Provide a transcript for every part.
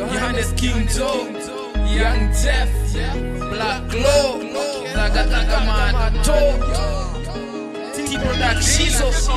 Johannes King Joe, Young Jeff, Black Glow, Zagataka Mato, T-Production.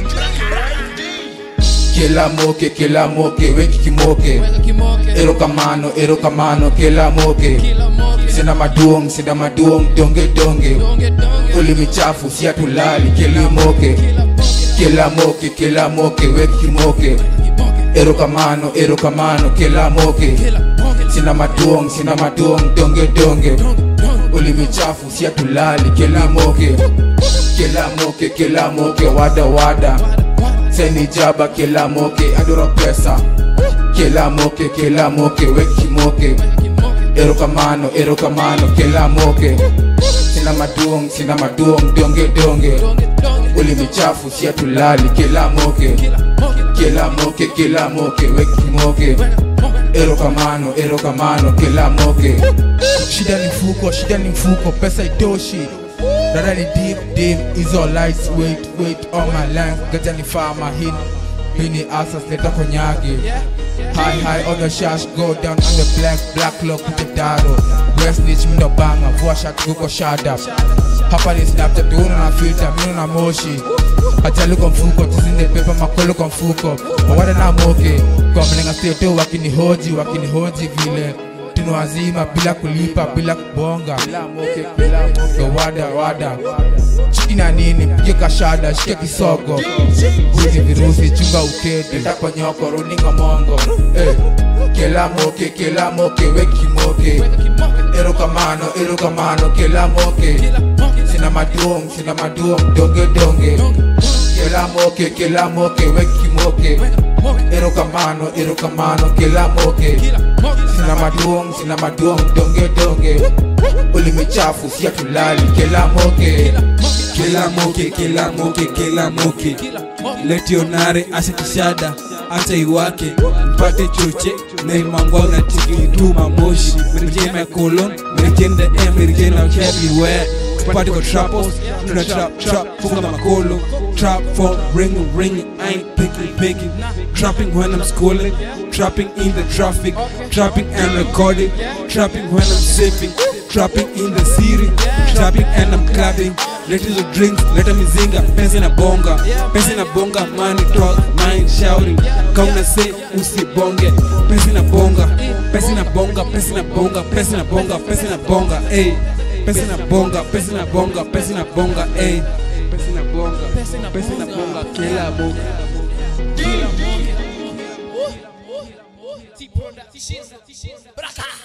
Kila moke, weki kimoke. Ero kamano, kila moke. Sina maduong, donge. Uli michafu, siya tulali, kila moke. Kila moke, weki kimoke. Ero kamano, kila moke. Sina maduong, donge. Uli michafu, siya tulali, kila moke. Kila moke, wada. Seni jaba kila moke, adora pesa. Kila moke, weki moke. Ero kamano, kila moke. Sina maduong, donge. Uli michafu, siya tulali, kila moke. Kila moke, weki moke. Ero kamano, kila moke. Shida ni mfuko, pesa itoshi. Dada ni dim, is all lights, wait on my lines. Gaja ni farmer, hini asas, leta konyagi. High on the shash, go down on the black clock, put the dado. West niche, mindo banga, vua shot, guko shut up. Hapa ni Snapchat, uno na filter, mino na moshi. Ajali kwa mfuko, tizinde pepa makolo kwa mfuko. Wawada na moke, kwa mlenga steto, wakini hoji vile. Tino wazima, bila kulipa, bila kubonga. Kila moke. Wada chiki na nini, pige kashada, shike kisogo. Hizi virusi, chunga ukedi. Leta kwa nyoko, runinga mongo. Kila moke, weki moke. Ero kamano, kila moke. Sina maduong, donge. Kila moke, weki moke. Ero kamano, kila moke. Sina maduong, donge. Uli michafu, siya tulali, kila moke. Kila moke. Leti onare, ase kishada, acha iwake. Mpate choche, na imangwa na tiki tuma moshi. Mirije my colon, mirije the M, mirije na everywhere. Tupate kwa trapos, tuna trap, funga makolo. Trap phone, ring, I ain't picking. Trapping when I'm schooling, trapping in the traffic, trapping and recording, trapping when I'm sipping, trapping in the city, trapping and I'm clapping. Let us drink, let me zinga, pesa na bonga, money talk, mind shouting. Kauna say usibonge, pesa na bonga, ayy. Pesa na bonga, ayy. Pesa na bonga, kila moke. T-Production.